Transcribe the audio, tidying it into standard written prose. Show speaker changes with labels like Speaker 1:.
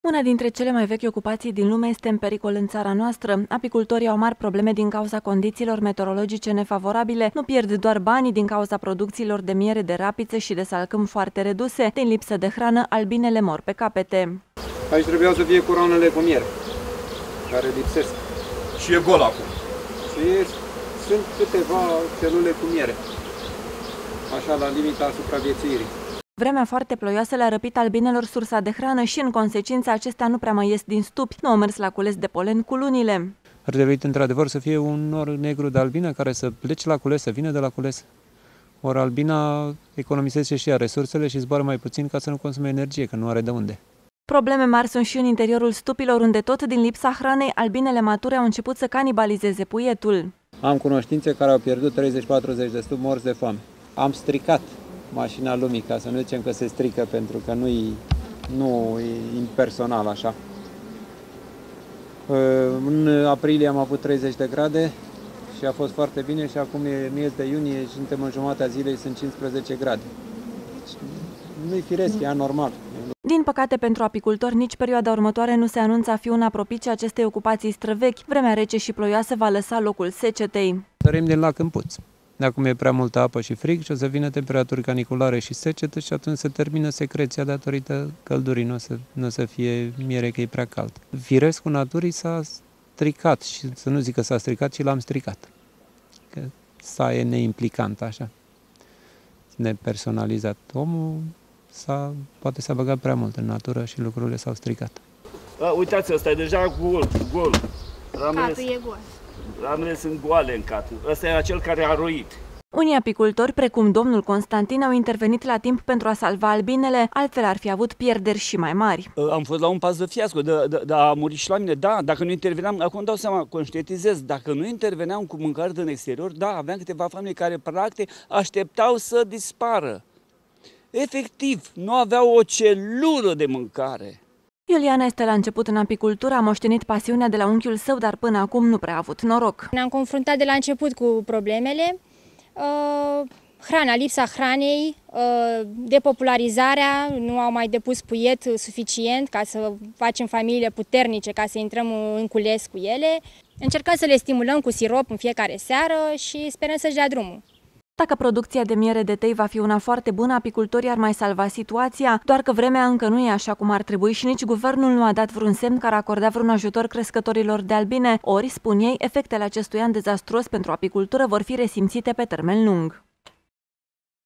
Speaker 1: Una dintre cele mai vechi ocupații din lume este în pericol în țara noastră. Apicultorii au mari probleme din cauza condițiilor meteorologice nefavorabile. Nu pierd doar banii din cauza producțiilor de miere de rapiță și de salcâm foarte reduse. Din lipsă de hrană, albinele mor pe capete.
Speaker 2: Aici trebuiau să fie coroanele cu miere, care lipsesc.
Speaker 3: Și e gol acum.
Speaker 2: Și sunt câteva celule cu miere, așa la limita supraviețuirii.
Speaker 1: Vremea foarte ploioasă le-a răpit albinelor sursa de hrană și, în consecință, acestea nu prea mai ies din stupi. Nu au mers la cules de polen cu lunile.
Speaker 4: Ar trebui, într-adevăr, să fie un nor negru de albină care să plece la cules, să vină de la cules. Ori albina economisește și ea resursele și zboară mai puțin ca să nu consume energie, că nu are de unde.
Speaker 1: Probleme mari sunt și în interiorul stupilor, unde tot din lipsa hranei, albinele mature au început să canibalizeze puietul.
Speaker 2: Am cunoștințe care au pierdut 30-40 de stupi morți de foame. Am stricat mașina lumii, ca să nu zicem că se strică, pentru că nu e impersonal așa. În aprilie am avut 30 de grade și a fost foarte bine și acum e miez de iunie și suntem în jumatea zilei, sunt 15 grade. Nu-i firesc, e anormal.
Speaker 1: Din păcate, pentru apicultori, nici perioada următoare nu se anunță a fi una propice acestei ocupații străvechi. Vremea rece și ploioasă va lăsa locul secetei.
Speaker 4: Sărim din lac în puț. De acum e prea multă apă și frig și o să vină temperaturi caniculare și secetă și atunci se termină secreția datorită căldurii, nu o să fie miere că e prea cald. Firescul naturii s-a stricat și să nu zic că s-a stricat, ci l-am stricat. Că sa e neimplicant așa, nepersonalizat. Omul poate s-a băgat prea mult în natură și lucrurile s-au stricat.
Speaker 5: Uitați, ăsta e deja gol.
Speaker 6: Catul e gol.
Speaker 5: Ramele sunt goale în cat. Ăsta e acel care a roit.
Speaker 1: Unii apicultori, precum domnul Constantin, au intervenit la timp pentru a salva albinele, altfel ar fi avut pierderi și mai mari.
Speaker 5: Am fost la un pas de fiasco, a murit și la mine. Da, dacă nu interveneam, acum îmi dau seama, conștientizez, dacă nu interveneam cu mâncare din exterior, da, aveam câteva familii care, practic, așteptau să dispară. Efectiv, nu aveau o celulă de mâncare.
Speaker 1: Iuliana este la început în apicultură, a moștenit pasiunea de la unchiul său, dar până acum nu prea a avut noroc.
Speaker 6: Ne-am confruntat de la început cu problemele, lipsa hranei, depopularizarea, nu au mai depus puiet suficient ca să facem familiile puternice, ca să intrăm în cules cu ele. Încercăm să le stimulăm cu sirop în fiecare seară și sperăm să-și dea drumul.
Speaker 1: Dacă producția de miere de tei va fi una foarte bună, apicultorii ar mai salva situația, doar că vremea încă nu e așa cum ar trebui și nici guvernul nu a dat vreun semn care acorda vreun ajutor crescătorilor de albine, ori, spun ei, efectele acestui an dezastruos pentru apicultură vor fi resimțite pe termen lung.